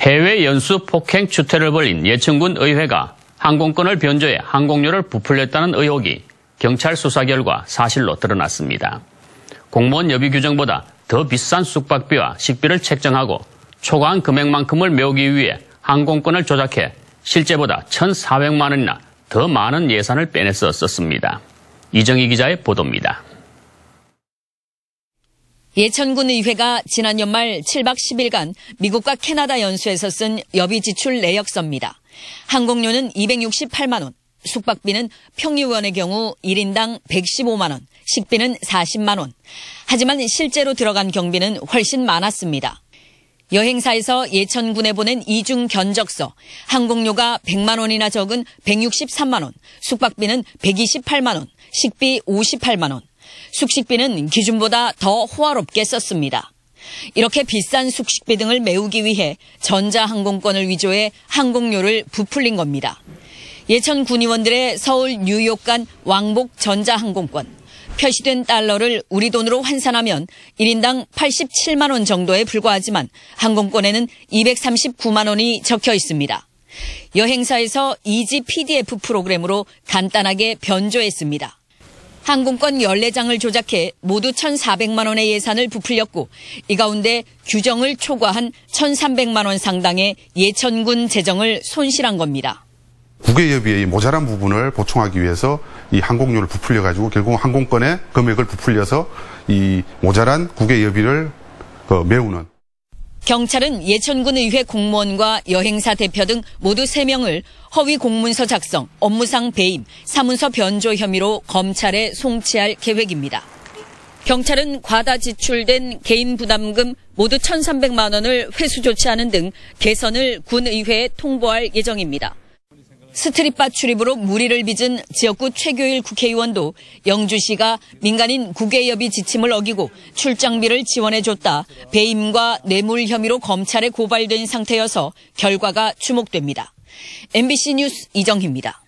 해외 연수 폭행 추태를 벌인 예천군 의회가 항공권을 변조해 항공료를 부풀렸다는 의혹이 경찰 수사 결과 사실로 드러났습니다. 공무원 여비 규정보다 더 비싼 숙박비와 식비를 책정하고 초과한 금액만큼을 메우기 위해 항공권을 조작해 실제보다 1,400만 원이나 더 많은 예산을 빼내서 썼습니다. 이정희 기자의 보도입니다. 예천군 의회가 지난 연말 7박 10일간 미국과 캐나다 연수에서 쓴 여비 지출 내역서입니다. 항공료는 268만 원, 숙박비는 평유원의 경우 1인당 115만 원, 식비는 40만 원. 하지만 실제로 들어간 경비는 훨씬 많았습니다. 여행사에서 예천군에 보낸 이중 견적서, 항공료가 100만 원이나 적은 163만 원, 숙박비는 128만 원, 식비 58만 원. 숙식비는 기준보다 더 호화롭게 썼습니다. 이렇게 비싼 숙식비 등을 메우기 위해 전자항공권을 위조해 항공료를 부풀린 겁니다. 예천 군의원들의 서울 뉴욕 간 왕복 전자항공권, 표시된 달러를 우리 돈으로 환산하면 1인당 87만 원 정도에 불과하지만 항공권에는 239만 원이 적혀 있습니다. 여행사에서 이지 PDF 프로그램으로 간단하게 변조했습니다. 항공권 14장을 조작해 모두 1,400만 원의 예산을 부풀렸고 이 가운데 규정을 초과한 1,300만 원 상당의 예천군 재정을 손실한 겁니다. 국외여비의 모자란 부분을 보충하기 위해서 이 항공료를 부풀려가지고 결국 항공권의 금액을 부풀려서 이 모자란 국외여비를 메우는. 경찰은 예천군 의회 공무원과 여행사 대표 등 모두 3명을 허위 공문서 작성, 업무상 배임, 사문서 변조 혐의로 검찰에 송치할 계획입니다. 경찰은 과다 지출된 개인 부담금 모두 1,300만 원을 회수 조치하는 등 개선을 군의회에 통보할 예정입니다. 스트릿바 출입으로 물의를 빚은 지역구 최교일 국회의원도 영주시가 민간인 국외여비 지침을 어기고 출장비를 지원해줬다, 배임과 뇌물 혐의로 검찰에 고발된 상태여서 결과가 주목됩니다. MBC 뉴스 이정희입니다.